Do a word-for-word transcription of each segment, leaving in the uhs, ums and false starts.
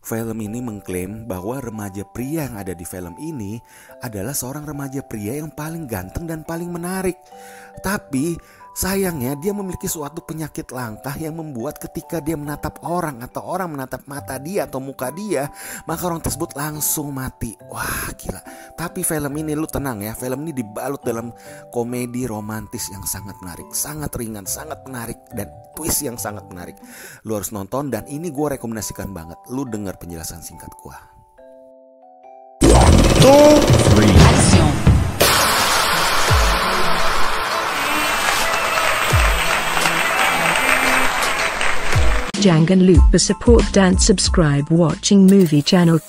Film ini mengklaim bahwa remaja pria yang ada di film ini adalah seorang remaja pria yang paling ganteng dan paling menarik. Tapi sayangnya dia memiliki suatu penyakit langka yang membuat ketika dia menatap orang atau orang menatap mata dia atau muka dia, maka orang tersebut langsung mati. Wah gila. Tapi film ini lu tenang ya, film ini dibalut dalam komedi romantis yang sangat menarik, sangat ringan, sangat menarik, dan twist yang sangat menarik. Lu harus nonton dan ini gue rekomendasikan banget. Lu denger penjelasan singkat gue. Two, three. Action. Jangan lupa support dan subscribe watching movie channel.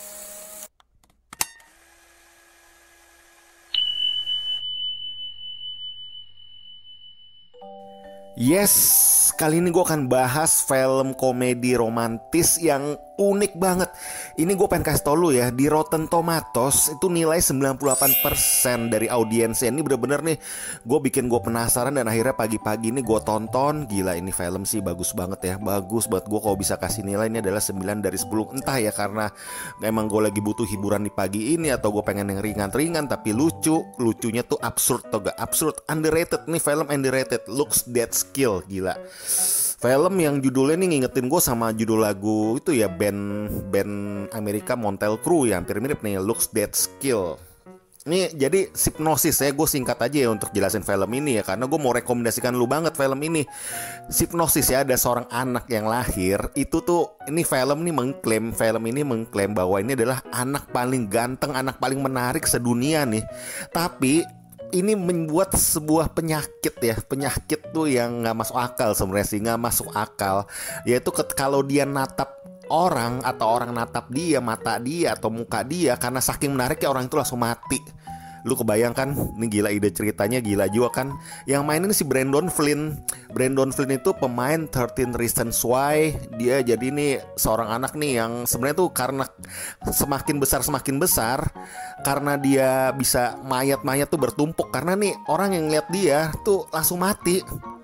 Yes, kali ini gue akan bahas film komedi romantis yang unik banget. Ini gue pengen kasih tau lu ya, di Rotten Tomatoes itu nilai sembilan puluh delapan persen dari audiensnya. Ini bener-bener nih, gue bikin gue penasaran dan akhirnya pagi-pagi ini gue tonton. Gila, ini film sih bagus banget ya, bagus banget. Gue kalau bisa kasih nilai ini adalah sembilan dari sepuluh. Entah ya karena emang gue lagi butuh hiburan di pagi ini, atau gue pengen yang ringan-ringan tapi lucu. Lucunya tuh absurd atau gak absurd, underrated. Nih film underrated, Looks That Skill. Gila, film yang judulnya nih ngingetin gue sama judul lagu itu ya, band band Amerika Motley Crue, yang hampir mirip nih, Looks That Skill. Ini jadi Hipnosis ya, gue singkat aja ya untuk jelasin film ini ya, karena gue mau rekomendasikan lu banget film ini. Hipnosis ya, ada seorang anak yang lahir itu tuh, ini film ini mengklaim film ini mengklaim bahwa ini adalah anak paling ganteng, anak paling menarik sedunia nih. Tapi ini membuat sebuah penyakit ya, penyakit tuh yang nggak masuk akal sebenarnya sih, nggak masuk akal. Yaitu kalau dia natap orang atau orang natap dia, mata dia atau muka dia, karena saking menariknya orang itu langsung mati. Lu kebayangkan, ini gila ide ceritanya, gila juga kan. Yang main ini si Brandon Flynn. Brandon Flynn itu pemain thirteen Reasons Why. Dia jadi nih seorang anak nih yang sebenarnya tuh karena semakin besar semakin besar, karena dia bisa mayat-mayat tuh bertumpuk, karena nih orang yang lihat dia tuh langsung mati.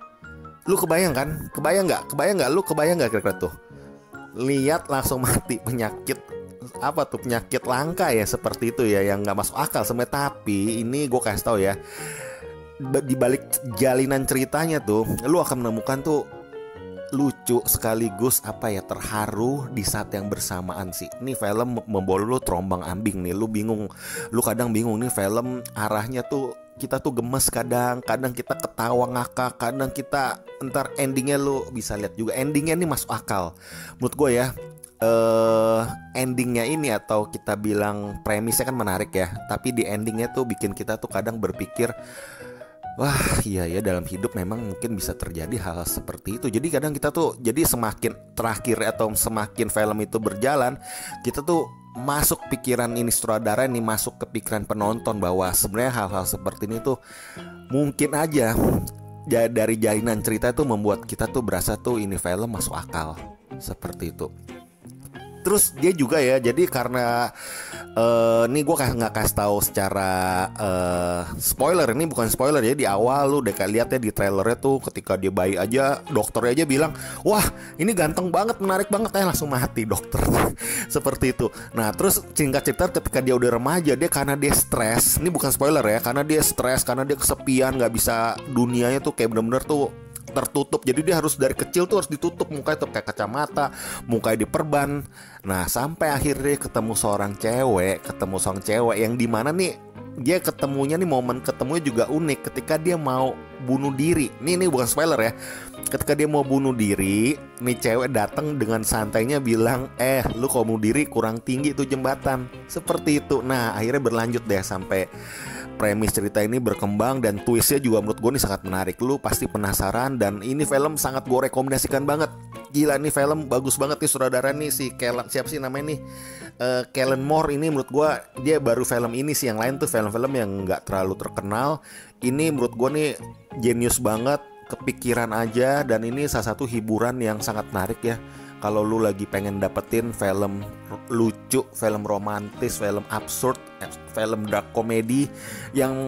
Lu kebayang kan? Kebayang nggak? Kebayang nggak? Lu kebayang nggak kira-kira tuh? Lihat langsung mati, penyakit apa tuh, penyakit langka ya seperti itu ya, yang nggak masuk akal sebenarnya. Tapi ini gue kasih tau ya, di balik jalinan ceritanya tuh lu akan menemukan tuh lucu sekaligus apa ya, terharu di saat yang bersamaan sih. Ini film membawa lu terombang ambing nih, lu bingung, lu kadang bingung nih film arahnya tuh, kita tuh gemes kadang, kadang kita ketawa ngakak, kadang kita entar endingnya lu bisa lihat juga endingnya nih masuk akal menurut gue ya. Uh, endingnya ini atau kita bilang premisnya kan menarik ya, tapi di endingnya tuh bikin kita tuh kadang berpikir, wah iya ya, dalam hidup memang mungkin bisa terjadi hal-hal seperti itu. Jadi kadang kita tuh, jadi semakin terakhir atau semakin film itu berjalan, kita tuh masuk pikiran ini sutradara nih, masuk ke pikiran penonton bahwa sebenarnya hal-hal seperti ini tuh mungkin aja ya, dari jalinan cerita itu membuat kita tuh berasa tuh ini film masuk akal seperti itu. Terus dia juga ya, jadi karena uh, ini gue nggak kasih tahu secara uh, spoiler, ini bukan spoiler ya. Di awal lu udah kayak lihat ya di trailernya tuh, ketika dia bayi aja, dokternya aja bilang, wah ini ganteng banget, menarik banget, eh langsung mati dokter. Seperti itu. Nah terus singkat cerita, ketika dia udah remaja, dia karena dia stres, ini bukan spoiler ya, karena dia stres, karena dia kesepian, nggak bisa, dunianya tuh kayak bener-bener tuh tertutup. Jadi dia harus dari kecil tuh harus ditutup mukanya tuh kayak kacamata, mukanya diperban. Nah sampai akhirnya ketemu seorang cewek, ketemu seorang cewek yang dimana nih dia ketemunya nih, momen ketemunya juga unik ketika dia mau bunuh diri. Nih ini bukan spoiler ya. Ketika dia mau bunuh diri, nih cewek datang dengan santainya bilang, eh lu kalau bunuh diri kurang tinggi tuh jembatan. Seperti itu. Nah akhirnya berlanjut deh sampai premis cerita ini berkembang, dan twistnya juga menurut gue nih sangat menarik. Lu pasti penasaran, dan ini film sangat gue rekomendasikan banget. Gila nih film bagus banget nih, sutradara nih si Kellen, siapa sih namanya nih, uh, Kellen Moore. Ini menurut gue dia baru film ini sih, yang lain tuh film-film yang nggak terlalu terkenal. Ini menurut gue nih jenius banget, kepikiran aja, dan ini salah satu hiburan yang sangat menarik ya. Kalau lu lagi pengen dapetin film lucu, film romantis, film absurd, film dark comedy yang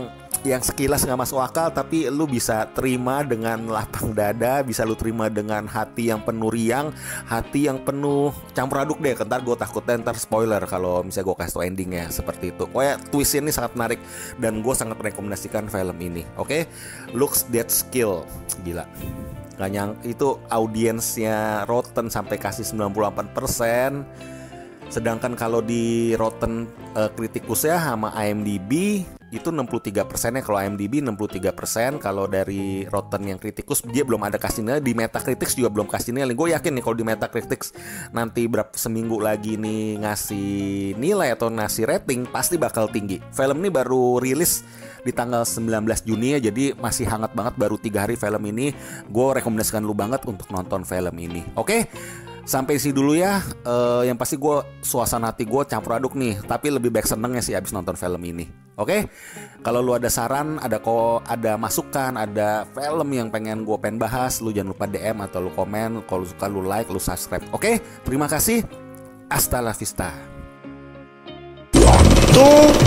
yang sekilas nggak masuk akal tapi lu bisa terima dengan lapang dada, bisa lu terima dengan hati yang penuh riang, hati yang penuh campur aduk deh. Ntar gue takutnya ntar spoiler kalau misalnya gue kasih tau endingnya seperti itu. Pokoknya twist ini sangat menarik dan gue sangat merekomendasikan film ini. Oke, Looks That Kill, gila. Gak nyang itu audiensnya Rotten sampai kasih sembilan puluh delapan persen. Sedangkan kalau di Rotten uh, Criticus ya sama I M D B itu enam puluh tiga persen ya. Kalau I M D B enam puluh tiga persen. Kalau dari Rotten yang Criticus dia belum ada kasih nilai. Di Metacritic juga belum kasih nilai. Gue yakin nih kalau di Metacritic nanti berapa seminggu lagi nih ngasih nilai atau ngasih rating pasti bakal tinggi. Film ini baru rilis di tanggal sembilan belas Juni ya, jadi masih hangat banget, baru tiga hari film ini. Gue rekomendasikan lu banget untuk nonton film ini. Oke, sampai sini dulu ya. uh, Yang pasti gue, suasana hati gue campur aduk nih, tapi lebih baik senengnya sih abis nonton film ini. Oke, kalau lu ada saran, ada kok, ada masukan, ada film yang pengen gue pengen bahas, lu jangan lupa D M atau lu komen. Kalau suka lu like, lu subscribe. Oke, terima kasih. Hasta la vista. Tuh.